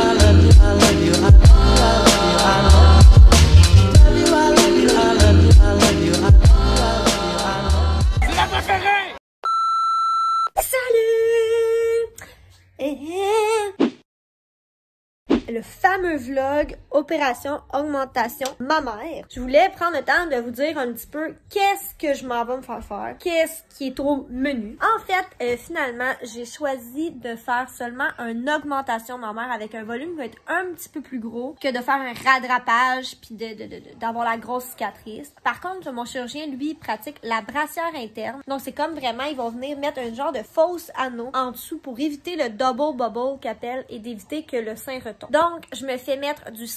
Le fameux vlog Opération Augmentation Mammaire. Je voulais prendre le temps de vous dire un petit peu qu'est-ce que je m'en vais me faire, qu'est-ce qui est au menu. En fait, finalement, j'ai choisi de faire seulement une augmentation mammaire avec un volume qui va être un petit peu plus gros que de faire un rattrapage puis d'avoir la grosse cicatrice. Par contre, mon chirurgien, lui, pratique la brassière interne. Donc, c'est comme vraiment, ils vont venir mettre un genre de fausse anneau en dessous pour éviter le double bubble qu'appelle et d'éviter que le sein retombe. Donc, je me fais mettre du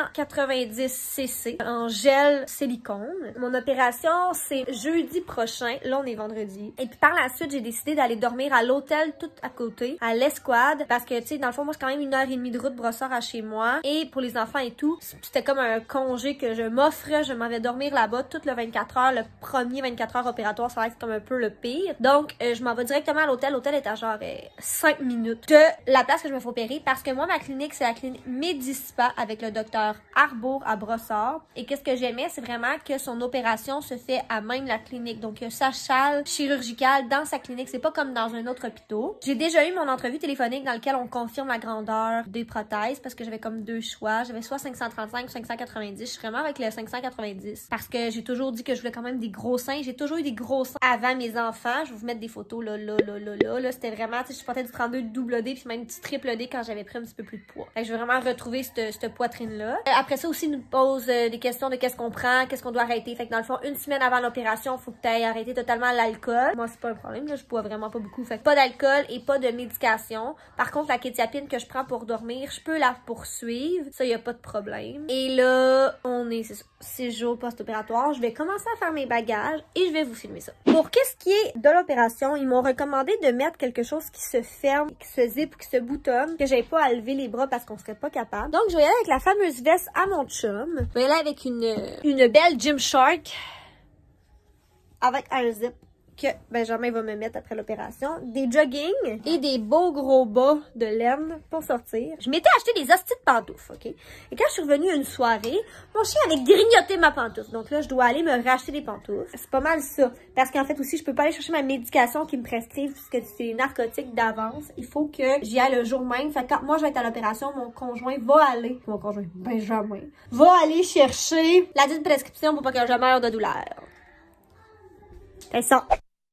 590 cc en gel silicone. Mon opération, c'est jeudi prochain. Là, on est vendredi. Et puis par la suite, j'ai décidé d'aller dormir à l'hôtel tout à côté, à l'Escouade. Parce que, tu sais, dans le fond, moi, c'est quand même 1h30 de route Brossard à chez moi. Et pour les enfants et tout, c'était comme un congé que je m'offrais. Je m'en vais dormir là-bas toute le 24 heures. Le premier 24 heures opératoire, ça va être comme un peu le pire. Donc, je m'en vais directement à l'hôtel. L'hôtel est à genre 5 minutes de la place que je me fais opérer. Parce que moi, ma clinique, c'est la clinique Medispa avec le docteur Arbour à Brossard. Et qu'est-ce que j'aimais, c'est vraiment que son opération se fait à même la clinique. Donc, il y a sa salle chirurgicale dans sa clinique. C'est pas comme dans un autre hôpital. J'ai déjà eu mon entrevue téléphonique dans laquelle on confirme la grandeur des prothèses parce que j'avais comme deux choix. J'avais soit 535 ou 590. Je suis vraiment avec le 590 parce que j'ai toujours dit que je voulais quand même des gros seins. J'ai toujours eu des gros seins avant mes enfants. Je vais vous mettre des photos là. C'était vraiment, tu sais, je portais du 32 double D puis même du triple D quand j'avais pris un petit peu plus de poids. Fait que je veux vraiment retrouver cette poitrine-là. Après ça aussi, ils nous posent des questions de qu'est-ce qu'on prend, qu'est-ce qu'on doit arrêter. Fait que dans le fond, une semaine avant l'opération, il faut que tu aies arrêté totalement l'alcool. Moi, c'est pas un problème, là, je bois vraiment pas beaucoup. Fait que pas d'alcool et pas de médication. Par contre, la kétiapine que je prends pour dormir, je peux la poursuivre. Ça, y a pas de problème. Et là, on est 6 jours post-opératoire. Je vais commencer à faire mes bagages et je vais vous filmer ça. Pour qu'est-ce qui est de l'opération, ils m'ont recommandé de mettre quelque chose qui se ferme, qui se zip, qui se boutonne, que j'avais pas à lever les bras parce qu'on serait pas capable. Donc, je vais y aller avec la fameuse veste à mon chum. Je vais y aller avec une belle Gymshark avec un zip que Benjamin va me mettre après l'opération. Des jogging et des beaux gros bas de laine pour sortir. Je m'étais acheté des hosties de pantoufles, OK? Et quand je suis revenue une soirée, mon chien avait grignoté ma pantoufle. Donc là, je dois aller me racheter des pantoufles. C'est pas mal ça. Parce qu'en fait aussi, je peux pas aller chercher ma médication qui me prescrivent puisque c'est narcotique d'avance. Il faut que j'y aille le jour même. Fait que quand moi, je vais être à l'opération, mon conjoint va aller, Benjamin, va aller chercher la dite prescription pour pas que je meure de douleur. C'est ça.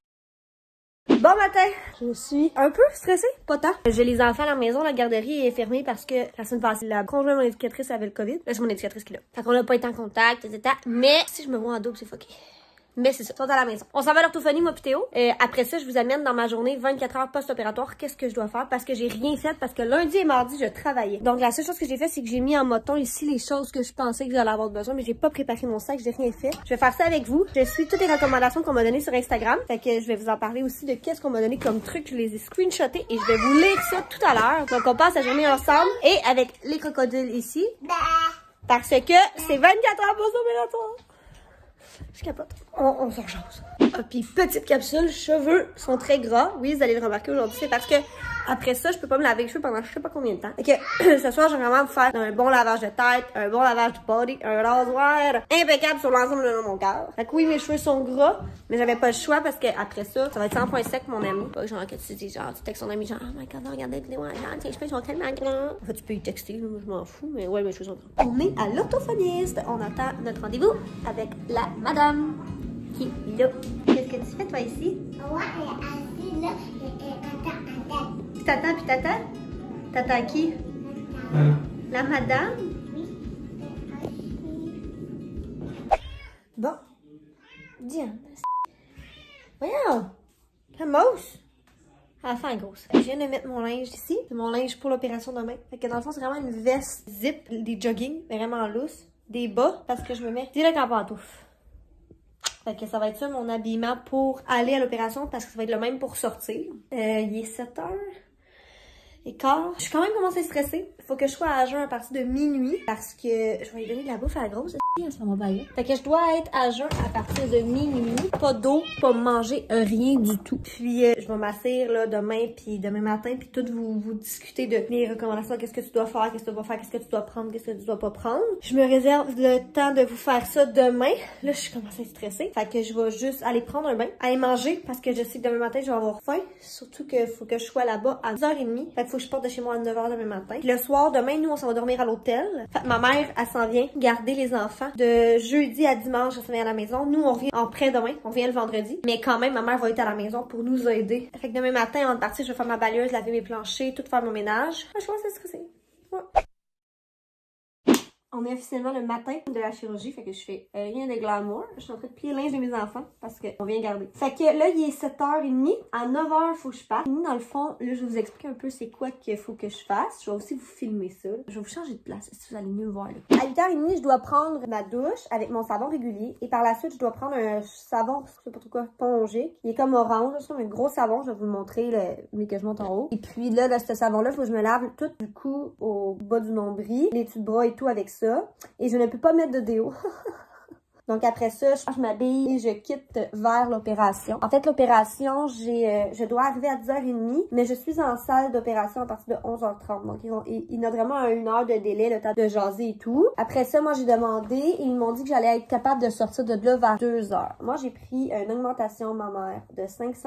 Bon matin, je suis un peu stressée, pas tant. J'ai les enfants à la maison, la garderie est fermée parce que la semaine passée, la conjointe de mon éducatrice avait le COVID. Là, c'est mon éducatrice qui l'a. Fait qu'on n'a pas été en contact, etc. Mais si je me vois en double, c'est fucké. Mais c'est ça, ils sont à la maison. On s'en va à l'orthophonie, moi pis Théo. Après ça, je vous amène dans ma journée 24 heures post-opératoire. Qu'est-ce que je dois faire? Parce que j'ai rien fait, parce que lundi et mardi, je travaillais. Donc, la seule chose que j'ai fait, c'est que j'ai mis en moton ici les choses que je pensais que j'allais avoir besoin, mais j'ai pas préparé mon sac, j'ai rien fait. Je vais faire ça avec vous. Je suis toutes les recommandations qu'on m'a données sur Instagram. Fait que je vais vous en parler aussi de qu'est-ce qu'on m'a donné comme truc. Je les ai screenshotés et je vais vous lire ça tout à l'heure. Donc, on passe la journée ensemble et avec les crocodiles ici. Parce que c'est 24 heures post-opératoire. Je capote. On s'en jase. Ah, puis petite capsule, cheveux sont très gras. Oui, vous allez le remarquer aujourd'hui, c'est parce que après ça, je peux pas me laver les cheveux pendant je sais pas combien de temps. Fait que ce soir, je vais vraiment faire un bon lavage de tête, un bon lavage de body, un rasoir impeccable sur l'ensemble de mon corps. Fait que oui, mes cheveux sont gras, mais j'avais pas le choix parce que après ça va être 100 points sec, mon ami. Pas genre que tu dis, genre, tu textes ton ami, genre, oh my god, regarde la vidéo, tes cheveux sont tellement grands. En fait, tu peux y texter, moi, je m'en fous, mais ouais, mes cheveux sont grands. On est à l'orthophoniste. On attend notre rendez-vous avec la madame qui est là. Qu'est-ce que tu fais, toi, ici? Ouais, elle est assise là, attends. Tu t'attends puis t'attends? T'attends qui? La madame? Oui. Bon. Diane. Voyons. La mousse. À la fin, grosse. Je viens de mettre mon linge ici. C'est mon linge pour l'opération demain. Fait que dans le fond, c'est vraiment une veste zip, des jogging, vraiment loose. des bas parce que je me mets direct en pantoufle. Fait que ça va être ça mon habillement pour aller à l'opération parce que ça va être le même pour sortir. Il est 7h15. Je suis quand même commencé à stresser. Faut que je sois à jeun à partir de minuit parce que je vais lui donner de la bouffe à la grosse. Ça va bien. Fait que je dois être à jeun à partir de minuit. Pas d'eau, pas manger rien du tout. Puis je vais m'asseoir là demain puis demain matin puis tout vous discuter de les recommandations. Qu'est-ce que tu dois faire, qu'est-ce que tu dois faire, qu'est-ce que tu dois prendre, qu'est-ce que tu dois pas prendre. Je me réserve le temps de vous faire ça demain. Là, je suis commencée à stresser. Fait que je vais juste aller prendre un bain, aller manger parce que je sais que demain matin, je vais avoir faim. Surtout que faut que je sois là-bas à 10h30. Fait que faut que je parte de chez moi à 9h demain matin. Puis le soir, demain, nous, on s'en va dormir à l'hôtel. Fait que ma mère, elle s'en vient garder les enfants. De jeudi à dimanche, elle s'en vient à la maison. Nous, on revient en demain. On vient le vendredi. Mais quand même, ma mère va être à la maison pour nous aider. Fait que demain matin, avant de partir, je vais faire ma balayeuse, laver mes planchers, tout faire mon ménage. Je pense que c'est stressé. Ouais. On est officiellement le matin de la chirurgie, fait que je fais rien de glamour. Je suis en train de plier le linge de mes enfants parce qu'on vient garder. Fait que là, il est 7h30. À 9h, faut que je parte. Dans le fond, là, je vais vous expliquer un peu c'est quoi qu'il faut que je fasse. Je vais aussi vous filmer ça. Je vais vous changer de place si vous allez mieux voir. Là. À 8h30, je dois prendre ma douche avec mon savon régulier. Et par la suite, je dois prendre un savon, je sais pas trop quoi, Pongé. Il est comme orange, c'est un gros savon. Je vais vous le montrer, mais que je monte en haut. Et puis là, ce savon-là, il faut que je me lave tout du cou au bas du nombril, les dessus de bras et tout avec ça. Et je ne peux pas mettre de déo. Donc après ça, je m'habille et je quitte vers l'opération. En fait, l'opération, je dois arriver à 10h30, mais je suis en salle d'opération à partir de 11h30. Donc il y a vraiment 1 heure de délai, le temps de jaser et tout. Après ça, moi j'ai demandé et ils m'ont dit que j'allais être capable de sortir de là vers 2h. Moi j'ai pris une augmentation mammaire de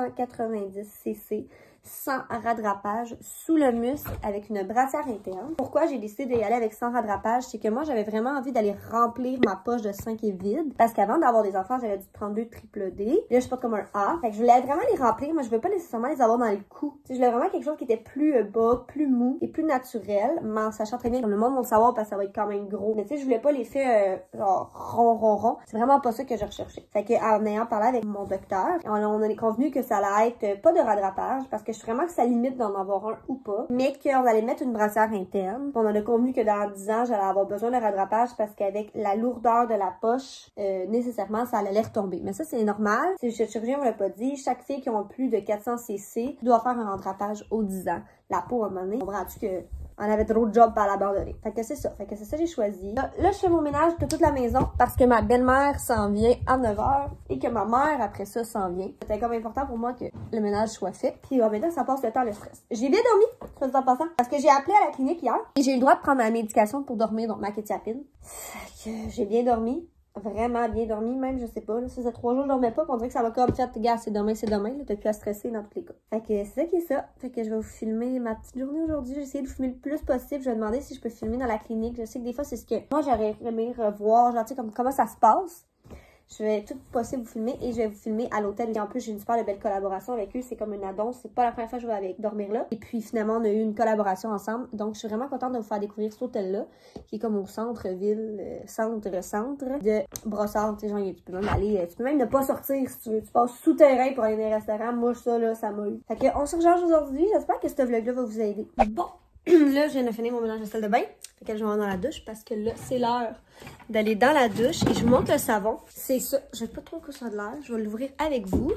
590 cc. Sans radrapage sous le muscle avec une brassière interne. Pourquoi j'ai décidé d'y aller avec sans radrapage? C'est que moi, j'avais vraiment envie d'aller remplir ma poche de 5 et vide. Parce qu'avant d'avoir des enfants, j'avais du 32 triple D. Là, je porte comme un A. Fait que je voulais vraiment les remplir. Moi, je veux pas nécessairement les avoir dans le cou. Je voulais vraiment quelque chose qui était plus bas, plus mou et plus naturel. Mais en sachant très bien que le monde va le savoir parce que ça va être quand même gros. Mais tu sais, je voulais pas les faire genre rond. C'est vraiment pas ça que je recherchais. Fait que en ayant parlé avec mon docteur, on est convenu que ça allait être pas de radrapage parce que je suis vraiment que ça limite d'en avoir un ou pas, mais qu'on allait mettre une brassière interne. On en a convenu que dans 10 ans, j'allais avoir besoin de radrapage parce qu'avec la lourdeur de la poche, nécessairement, ça allait retomber. Mais ça, c'est normal. Si le chirurgien ne l'a pas dit, chaque fille qui a plus de 400 cc doit faire un radrapage aux 10 ans. La peau, à un moment donné, comprends-tu que on avait trop de job à l'abandonner. Fait que c'est ça. Fait que c'est ça que j'ai choisi. Là, je fais mon ménage de toute la maison parce que ma belle-mère s'en vient à 9h et que ma mère, après ça, s'en vient. C'était comme important pour moi que le ménage soit fait. Puis en même temps, ça passe le temps, le stress. J'ai bien dormi, soit dit en passant, parce que j'ai appelé à la clinique hier et j'ai eu le droit de prendre ma médication pour dormir, donc ma kétiapine. Fait que j'ai bien dormi. Vraiment bien dormi, même, je sais pas. Là, ça faisait 3 jours que je dormais pas, on dirait que ça m'a comme fait, gars, c'est demain, là, t'as plus à stresser dans tous les cas. Fait que c'est ça qui est ça. Fait que je vais vous filmer ma petite journée aujourd'hui. J'ai essayé de vous filmer le plus possible. Je vais demander si je peux filmer dans la clinique. Je sais que des fois, c'est ce que moi, j'aurais aimé revoir, genre, tu sais, comment ça se passe. Je vais tout possible vous filmer et je vais vous filmer à l'hôtel. Et en plus, j'ai une super belle collaboration avec eux. C'est comme une annonce. C'est pas la première fois que je vais dormir là. Et puis finalement, on a eu une collaboration ensemble. Donc, je suis vraiment contente de vous faire découvrir cet hôtel-là, qui est comme au centre-ville, centre de Brossard. Tu sais, genre, tu peux même aller, tu peux même ne pas sortir si tu veux. Tu passes souterrain pour aller dans les restaurants. Moi, ça, là, ça m'a eu. Fait que, on se recharge aujourd'hui. J'espère que ce vlog-là va vous aider. Bon. Là, je viens de finir mon ménage de salle de bain. Fait que je vais aller dans la douche parce que là, c'est l'heure d'aller dans la douche. Et je vous montre le savon. C'est ça. Je sais pas trop que ça a de l'air. Je vais l'ouvrir avec vous.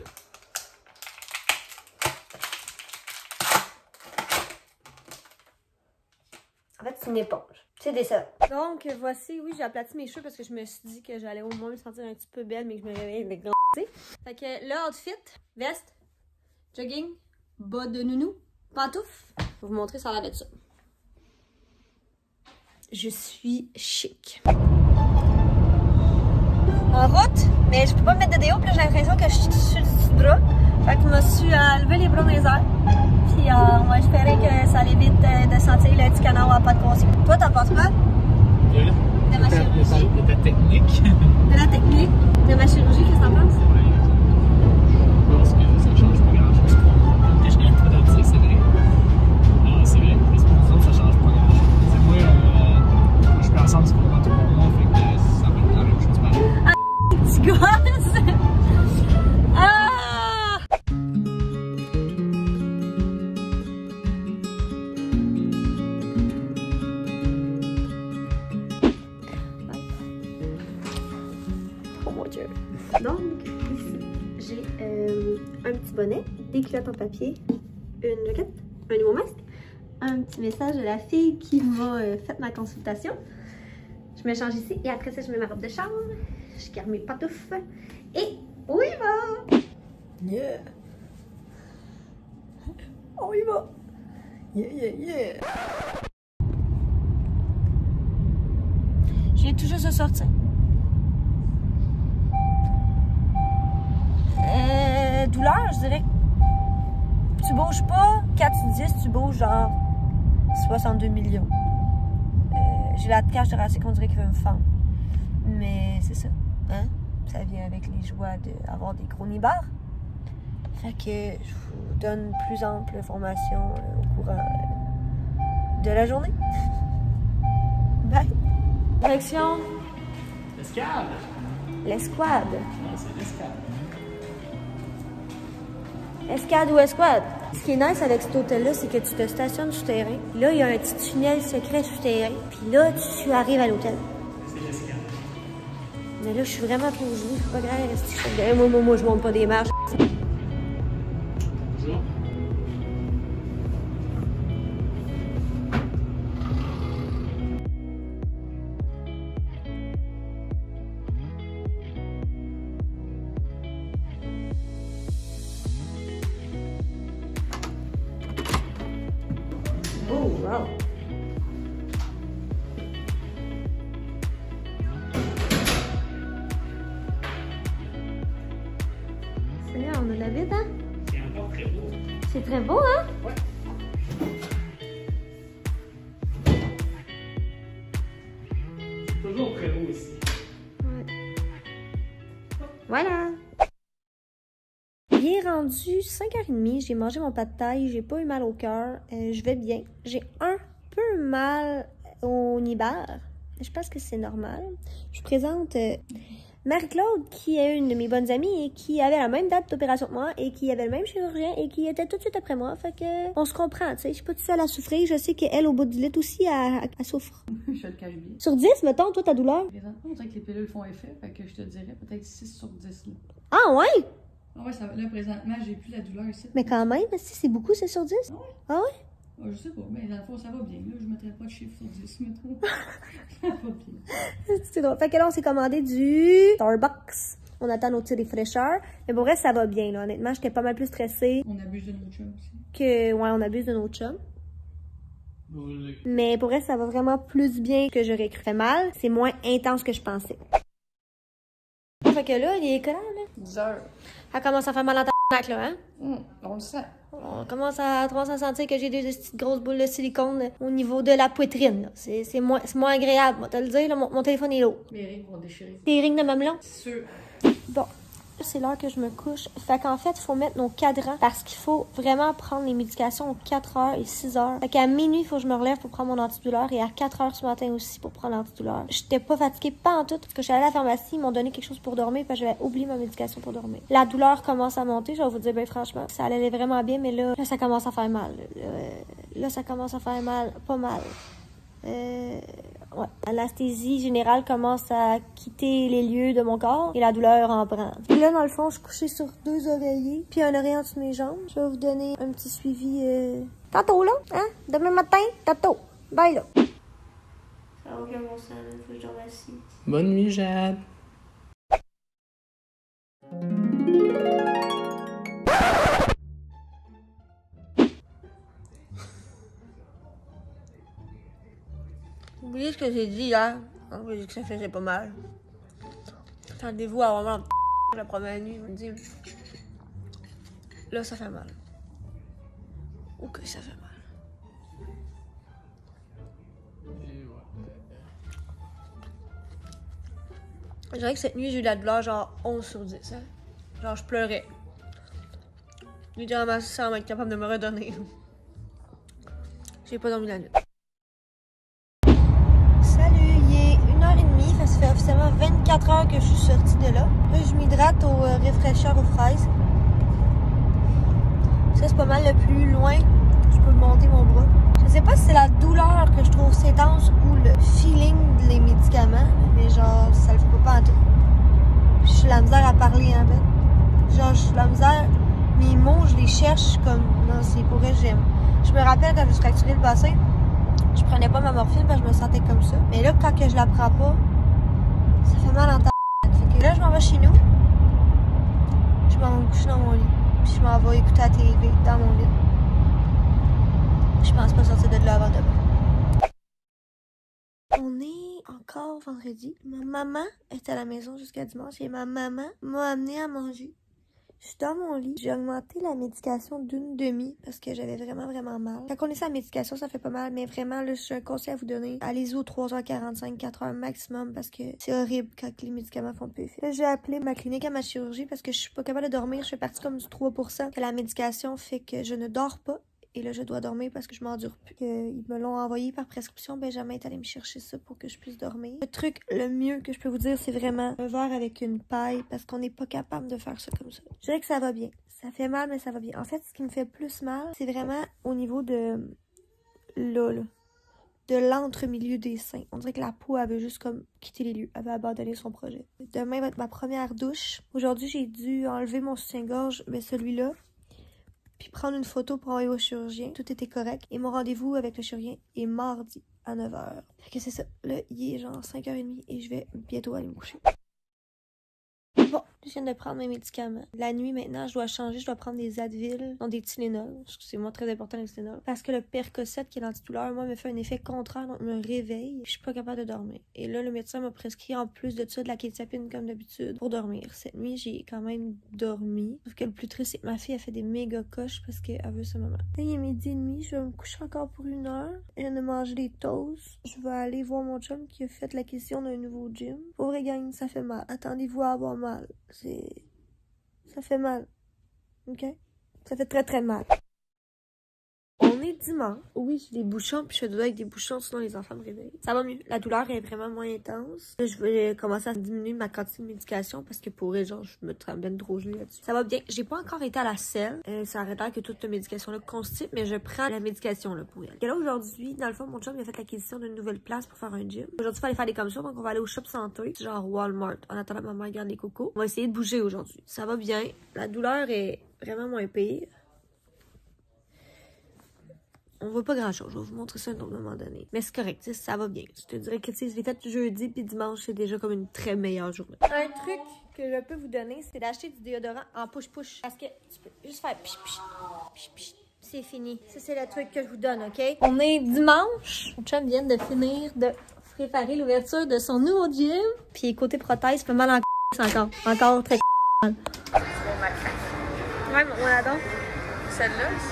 En fait, c'est une éponge. C'est des savons. Donc, voici, oui, j'ai aplati mes cheveux parce que je me suis dit que j'allais au moins me sentir un petit peu belle, mais que je me réveille avec grand. Fait que là, outfit, veste, jogging, bas de nounou, pantoufles. Je vais vous montrer ça a l'air d'être ça. Je suis chic. En route, mais je peux pas me mettre de déo, puis j'ai l'impression que je suis sur le dessus du bras. Fait que je me suis levé les bras dans les airs. Puis on va espérer que ça évite de sentir le petit canard à pas de conscience. Toi, t'en penses quoi? De ma chirurgie. De ta technique. De la technique. De ma chirurgie, qu'est-ce que t'en penses? Je pense que ça change pas grand-chose. Que je gagne pas dans le dire, c'est vrai. C'est vrai, mais pour nous, ça change pas grand-chose. C'est moi, je peux ensemble, c'est pour tout pour moi, fait que ça va être la même chose pareil. Ah, petit gosse! Ah! Donc, ici, j'ai un petit bonnet, des culottes en papier, une jaquette, un nouveau masque, un petit message de la fille qui m'a fait ma consultation. Je me change ici et après ça, je mets ma robe de chambre, je garde mes pantoufles et on y va! Yeah! On y va! Yeah, yeah, yeah! Je viens tout juste de sortir. Douleur, je dirais que tu bouges pas 4 sur 10, tu bouges genre 62 millions. J'ai la cage thoracique, on dirait qu'il veut me fendre. Mais c'est ça, hein? Ça vient avec les joies d'avoir des gros nibards. Fait que je vous donne plus ample information au courant de la journée. Bye! Direction L'escale! l'escouade. Non, c'est l'escale. Escade ou escouade? Ce qui est nice avec cet hôtel-là, c'est que tu te stationnes souterrain. Là, il y a un petit tunnel secret souterrain. Puis là, tu arrives à l'hôtel. C'est l'escale. Mais là, je suis vraiment trop gelée. C'est pas grave, rester. Moi, je monte pas des marches. Bonjour. Oh, wow! Seigneur, on a de la vide, hein? C'est encore très beau. C'est très beau, hein? Ouais. Toujours très beau ici. Ouais. Voilà! Il est rendu 5h30, j'ai mangé mon pad thaï, j'ai pas eu mal au cœur, je vais bien. J'ai un peu mal au nibar, je pense que c'est normal. Je vous présente Marie-Claude, qui est une de mes bonnes amies et qui avait la même date d'opération que moi et qui avait le même chirurgien et qui était tout de suite après moi. Fait que on se comprend, tu sais. Je suis pas toute seule à souffrir. Je sais qu'elle, au bout du lit aussi, elle souffre. Je te le cache bien. Sur 10, mettons, toi, ta douleur? Présentement, on dirait que les pilules font effet, fait que je te dirais peut-être 6 sur 10. Là. Ah ouais? Ah ouais, ça, là, présentement, j'ai plus la douleur ici. Mais quand même, si c'est beaucoup, c'est sur 10? Ah ouais? Ah ouais? Ah, je sais pas, mais dans le fond, ça va bien. Là, je mettrais pas de chiffre sur 10, mettons. Ça va bien. C'est drôle. Fait que là, on s'est commandé du Starbucks. On attend nos petits réfraîcheurs. Mais pour vrai, ça va bien, là. Honnêtement, j'étais pas mal plus stressée On abuse de nos chums aussi. que... Ouais, on abuse de nos chums. Mais pour vrai, ça va vraiment plus bien que j'aurais cru. Fait mal, c'est moins intense que je pensais. Fait que là, il est quelle heure, là? 10 heures. Ça commence à faire mal en tabarnak, là, hein? On le sent. On commence à sentir que j'ai des petites grosses boules de silicone au niveau de la poitrine, là. C'est moins agréable, moi, te le dire, là, mon téléphone est lourd. Mes rings vont déchirer. Tes rings de mamelon? C'est sûr. Bon, c'est l'heure que je me couche. Fait qu'en fait, il faut mettre nos cadrans parce qu'il faut vraiment prendre les médications aux 4h et 6h. Fait qu'à minuit, il faut que je me relève pour prendre mon antidouleur et à 4h ce matin aussi pour prendre l'antidouleur. J'étais pas fatiguée, pas en tout, parce que je suis allée à la pharmacie, ils m'ont donné quelque chose pour dormir parce que j'avais oublié ma médication pour dormir. La douleur commence à monter, je vais vous dire, ben franchement, ça allait vraiment bien, mais là ça commence à faire mal. Là, ça commence à faire mal, pas mal. Ouais. L'anesthésie générale commence à quitter les lieux de mon corps et la douleur en prend. Puis là, dans le fond, je suis couchée sur 2 oreillers, puis un oreiller en dessous de mes jambes. Je vais vous donner un petit suivi tantôt, là, hein? Demain matin, tantôt. Bye, là. Ça n'a aucun bon sens, il faut que je dorme assis. Bonne nuit, Jade. Oubliez ce que j'ai dit hier. J'ai dit que ça faisait pas mal. Attendez-vous à vraiment la première nuit, je me dis. Là, ça fait mal. Ok, ça fait mal. Je dirais que cette nuit, j'ai eu de la douleur genre 11 sur 10. Hein? Genre, je pleurais. Littéralement, sans être capable de me redonner. J'ai pas dormi la nuit. Salut, il est 1h30, ça fait officiellement 24 heures que je suis sortie de là. Là, je m'hydrate au réfraîcheur aux fraises. Ça, c'est pas mal le plus loin. Je peux monter mon bras. Je sais pas si c'est la douleur que je trouve si intense ou le feeling des médicaments, mais genre, ça le fait pas en tout. Puis, je suis la misère à parler la misère. Mes mots, je les cherche comme... Non, c'est pour vrai, j'aime. Je me rappelle quand je suis fracturé le bassin, je prenais pas ma morphine parce que je me sentais comme ça. Mais là, quand que je la prends pas, ça fait mal en ta... Fait que là, je m'en vais chez nous. Je m'en vais me coucher dans mon lit. Puis je m'en vais écouter la TV dans mon lit. Je pense pas sortir de là avant demain. On est encore vendredi. Ma maman est à la maison jusqu'à dimanche et ma maman m'a amené à manger. Je suis dans mon lit. J'ai augmenté la médication d'une demi parce que j'avais vraiment mal. Quand on est sur la médication, ça fait pas mal, mais vraiment, là, j'ai un conseil à vous donner. Allez-y aux 3h45, 4h maximum parce que c'est horrible quand les médicaments font peu effet. Là, j'ai appelé ma clinique à ma chirurgie parce que je suis pas capable de dormir. Je fais partie comme du 3%. Que la médication fait que je ne dors pas. Et là, je dois dormir parce que je m'endure plus. Ils me l'ont envoyé par prescription. Benjamin est allé me chercher ça pour que je puisse dormir. Le truc le mieux que je peux vous dire, c'est vraiment un verre avec une paille parce qu'on n'est pas capable de faire ça comme ça. Je dirais que ça va bien. Ça fait mal, mais ça va bien. En fait, ce qui me fait plus mal, c'est vraiment au niveau de... là. De l'entre-milieu des seins. On dirait que la peau avait juste comme quitté les lieux. Elle avait abandonné son projet. Demain va être ma première douche. Aujourd'hui, j'ai dû enlever mon soutien-gorge, mais celui-là. Puis prendre une photo pour envoyer au chirurgien. Tout était correct. Et mon rendez-vous avec le chirurgien est mardi à 9h. Fait que c'est ça. Là, il est genre 5h30 et je vais bientôt aller me coucher. Bon, je viens de prendre mes médicaments. La nuit, maintenant, je dois changer. Je dois prendre des Advil, non des Tylenol. C'est moi très important, les Tylenol. Parce que le Percocet, qui est l'antidouleur, moi, me fait un effet contraire. Donc, me réveille. Je suis pas capable de dormir. Et là, le médecin m'a prescrit, en plus de ça, de la kétiapine, comme d'habitude, pour dormir. Cette nuit, j'ai quand même dormi. Sauf que le plus triste, c'est que ma fille a fait des méga coches parce qu'elle veut sa maman. Là, il est 12h30. Je vais me coucher encore pour 1h. Je viens de manger des toasts. Je vais aller voir mon chum qui a fait l'acquisition d'un nouveau gym. Pour vrai, gang, ça fait mal. Attendez-vous à avoir mal. Ça fait mal. OK? Ça fait très mal. On est dimanche. Oui, j'ai des bouchons, puis je fais dodo avec des bouchons, sinon les enfants me réveillent. Ça va mieux. La douleur est vraiment moins intense. Là, je vais commencer à diminuer ma quantité de médication parce que pour genre, je me trempe bien trop gelée là-dessus. Ça va bien. J'ai pas encore été à la selle. Ça arrête l'air que toute la médication-là constipe, mais je prends la médication là pour elle. Et là, aujourd'hui, dans le fond, mon chum il a fait l'acquisition d'une nouvelle place pour faire un gym. Aujourd'hui, il fallait faire des commissions, donc on va aller au shop santé, genre Walmart. En attendant que maman garde les cocos. On va essayer de bouger aujourd'hui. Ça va bien. La douleur est vraiment moins pire. On voit pas grand chose, je vais vous montrer ça à un autre moment donné. Mais c'est correct, ça va bien. Je te dirais que je l'ai fait jeudi puis dimanche, c'est déjà comme une très meilleure journée. Un truc que je peux vous donner, c'est d'acheter du déodorant en push-push. Parce que tu peux juste faire pich. C'est fini. Ça, c'est le truc que je vous donne, OK? On est dimanche. Mon chum vient de finir de préparer l'ouverture de son nouveau gym. Puis côté prothèse, fait mal encore. Encore très mal. Ouais, mon adon. Celle-là aussi.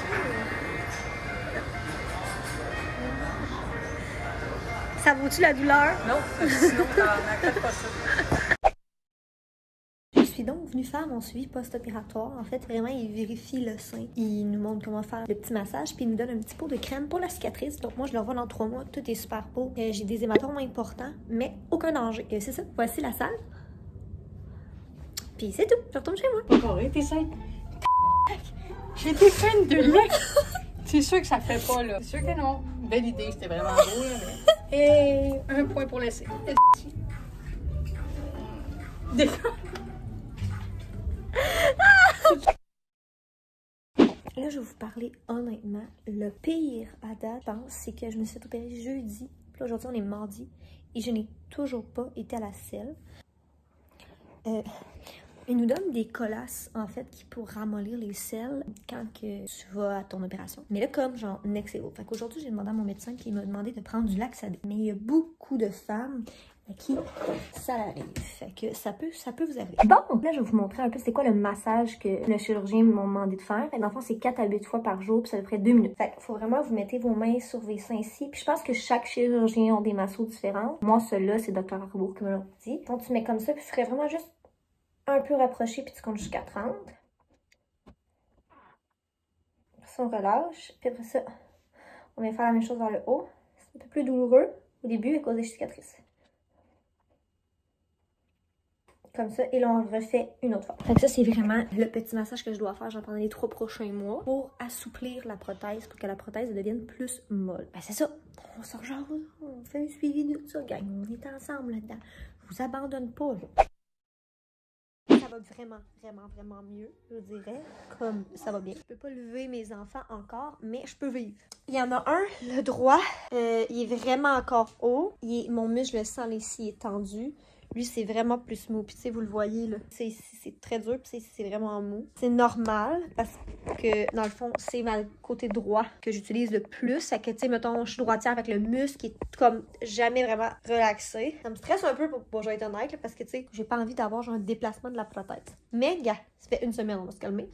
Ça vaut-tu la douleur? Non, sinon t'en pas ça. Je suis donc venue faire mon suivi post-opératoire. En fait, vraiment, il vérifie le sein. Il nous montre comment faire le petit massage, puis il nous donne un petit pot de crème pour la cicatrice. Donc moi, je le revois dans 3 mois. Tout est super beau. J'ai des hématomes importants, mais aucun danger. C'est ça. Voici la salle. Puis c'est tout. Je retourne chez moi. Encore tes seins. J'ai des fans de lait. C'est sûr que ça fait pas, là. C'est sûr que non. Belle idée, c'était vraiment beau, là. Mais... Et un point pour l'essai. Là, je vais vous parler honnêtement. Le pire à date, je pense, c'est que je me suis fait opérer jeudi. Puis là, aujourd'hui, on est mardi. Et je n'ai toujours pas été à la selle. Ils nous donnent des colasses, en fait, qui pour ramollir les selles quand que tu vas à ton opération. Mais là, comme genre Nexeo. Fait qu'aujourd'hui, j'ai demandé à mon médecin qui m'a demandé de prendre du Laxative. Mais il y a beaucoup de femmes à qui ça arrive. Fait que ça peut vous arriver. Bon, là, je vais vous montrer un peu c'est quoi le massage que le chirurgien m'a demandé de faire. Et dans le fond, c'est 4 à 8 fois par jour, puis ça ferait 2 minutes. Fait qu'il faut vraiment vous mettez vos mains sur vos seins ici. Puis je pense que chaque chirurgien a des massos différents. Moi, celui-là, c'est Dr. Arbour qui me l'a dit. Donc, tu mets comme ça, puis tu ferais vraiment juste un peu rapproché, puis tu comptes jusqu'à 30. Après ça, on relâche. Puis après ça, on vient faire la même chose vers le haut. C'est un peu plus douloureux au début à cause des cicatrices. Comme ça, et là, on le refait une autre fois. Donc ça, c'est vraiment le petit massage que je dois faire pendant les 3 prochains mois pour assouplir la prothèse, pour que la prothèse devienne plus molle. Ben c'est ça, on sort genre, on fait un suivi de tout ça, gang. On est ensemble là-dedans. Je vous abandonne pas, là. Ça va vraiment mieux, je dirais. Comme ça va bien. Je peux pas lever mes enfants encore, mais je peux vivre. Il y en a un, le droit, il est vraiment encore haut. Mon muscle, je le sens ici, il est tendu. Lui, c'est vraiment plus smooth. Puis, tu sais, vous le voyez, là. C'est très dur, puis c'est vraiment mou. C'est normal, parce que, dans le fond, c'est ma côté droit que j'utilise le plus. Fait que, tu sais, mettons, je suis droitière avec le muscle qui est comme jamais vraiment relaxé. Ça me stresse un peu, pour je vais être honnête, là, parce que, tu sais, j'ai pas envie d'avoir, genre, un déplacement de la prothèse. Mais, gars, ça fait une semaine, on va se calmer.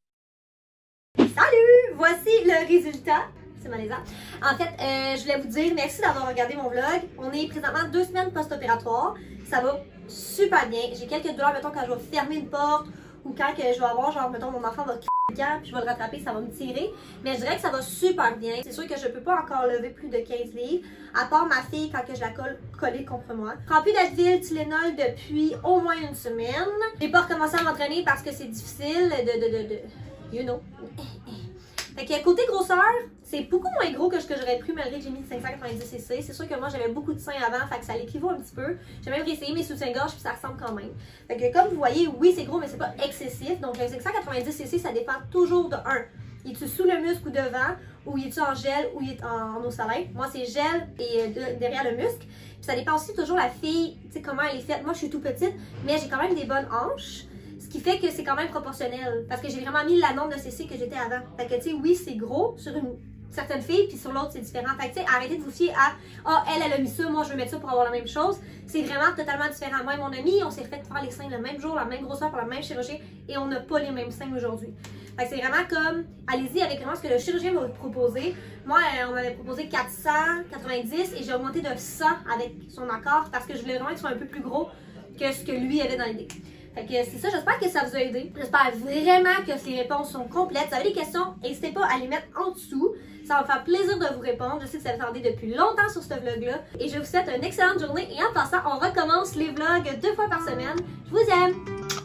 Salut! Voici le résultat. C'est malaisant. En fait, je voulais vous dire merci d'avoir regardé mon vlog. On est présentement 2 semaines post-opératoire. Ça va super bien. J'ai quelques douleurs, mettons, quand je vais fermer une porte ou quand que je vais avoir, genre, mettons, mon enfant va puis je vais le rattraper, ça va me tirer. Mais je dirais que ça va super bien. C'est sûr que je peux pas encore lever plus de 15 livres, à part ma fille quand que je la collée contre moi. Je prends plus d'Advil, Tylenol depuis au moins une semaine. J'ai pas recommencé à m'entraîner parce que c'est difficile you know. Fait que côté grosseur, c'est beaucoup moins gros que ce que j'aurais cru malgré que j'ai mis 590cc. C'est sûr que moi j'avais beaucoup de seins avant, fait que ça l'équivaut un petit peu. J'ai même réessayé mes soutiens-gorge puis ça ressemble quand même. Fait que comme vous voyez, oui c'est gros mais c'est pas excessif. Donc le 590cc ça dépend toujours de 1. Il est-tu sous le muscle ou devant, ou il est-tu en gel ou il est en eau salée. Moi c'est gel et derrière le muscle. Puis ça dépend aussi toujours la fille, tu sais comment elle est faite. Moi je suis tout petite, mais j'ai quand même des bonnes hanches. Ce qui fait que c'est quand même proportionnel. Parce que j'ai vraiment mis la nombre de cc que j'étais avant. Fait que, tu sais, oui, c'est gros sur une certaine fille, puis sur l'autre, c'est différent. Fait que, tu sais, arrêtez de vous fier à « Ah, elle a mis ça, moi, je veux mettre ça pour avoir la même chose. » C'est vraiment totalement différent. Moi et mon ami, on s'est fait faire les seins le même jour, la même grosseur, pour la même chirurgie, et on n'a pas les mêmes seins aujourd'hui. Fait que c'est vraiment comme, allez-y avec vraiment ce que le chirurgien va vous proposer. Moi, on m'avait proposé 490, et j'ai augmenté de 100 avec son accord, parce que je voulais vraiment qu'il soit un peu plus gros que ce que lui avait dans l'idée. Fait que c'est ça, j'espère que ça vous a aidé. J'espère vraiment que ces réponses sont complètes. Si vous avez des questions, n'hésitez pas à les mettre en dessous. Ça va me faire plaisir de vous répondre. Je sais que ça vous attendez depuis longtemps sur ce vlog-là. Et je vous souhaite une excellente journée. Et en passant, on recommence les vlogs 2 fois par semaine. Je vous aime!